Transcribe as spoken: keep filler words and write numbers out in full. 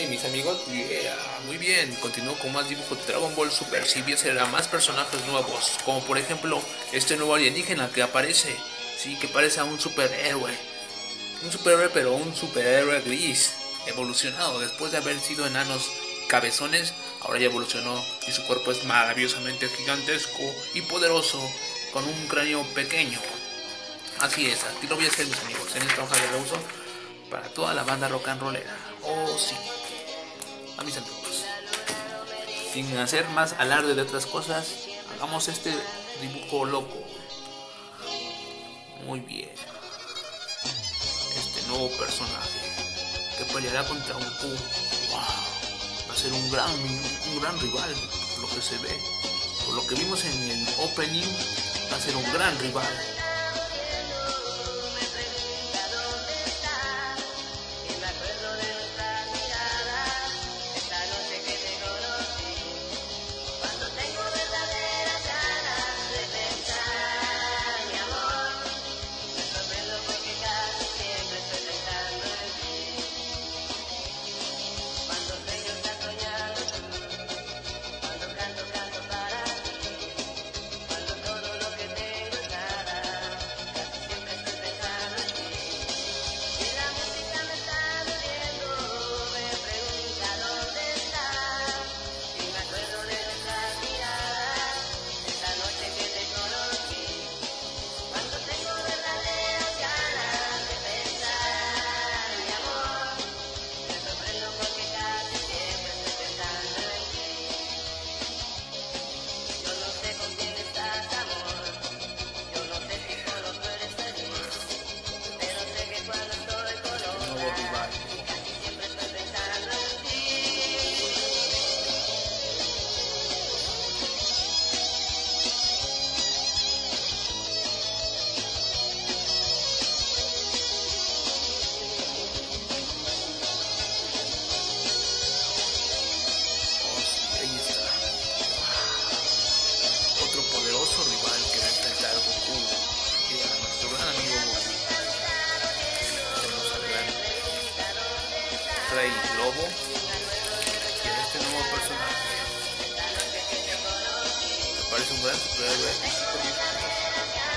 mis amigos, yeah, muy bien. Continúo con más dibujos de Dragon Ball Super. Si bien será más personajes nuevos, como por ejemplo este nuevo alienígena que aparece, sí, que parece a un superhéroe, un superhéroe pero un superhéroe gris, evolucionado después de haber sido enanos cabezones. Ahora ya evolucionó y su cuerpo es maravillosamente gigantesco y poderoso, con un cráneo pequeño. Así es, así lo voy a hacer, mis amigos, en esta hoja de la uso para toda la banda rock and rollera. Oh sí, a mis amigos, sin hacer más alarde de otras cosas, hagamos este dibujo loco. Muy bien, este nuevo personaje que peleará contra un Goku. Wow, va a ser un gran, un gran rival, por lo que se ve, por lo que vimos en el opening, va a ser un gran rival. Poderoso rival que va a enfrentar a Goku y a nuestro gran amigo Goku. Tenemos al gran Rey Lobo y a este nuevo personaje que parece un gran superhéroe y super